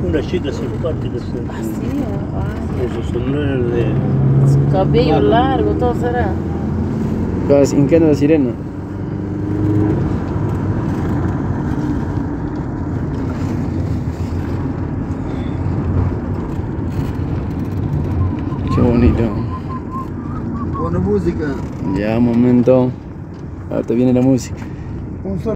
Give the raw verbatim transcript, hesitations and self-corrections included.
Una chica simpática. Así, ah, Esos sombreros de... su cabello largo, todo será. Vas hincando la sirena. Qué bonito. Buena música. Ya, un momento. Ahorita viene la música. Un solo